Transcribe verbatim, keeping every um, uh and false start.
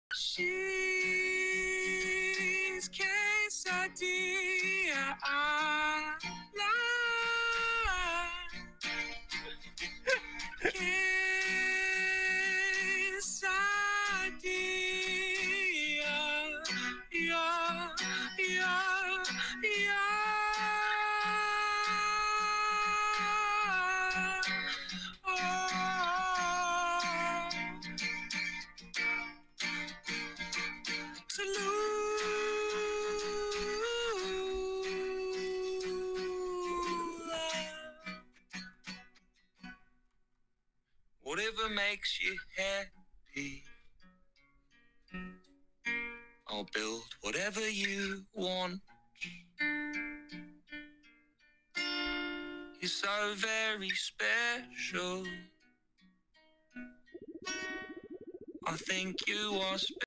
She's quesadilla. I like quesadilla. Yeah, yeah, yeah. Whatever makes you happy, I'll build whatever you want. You're so very special. I think you are special.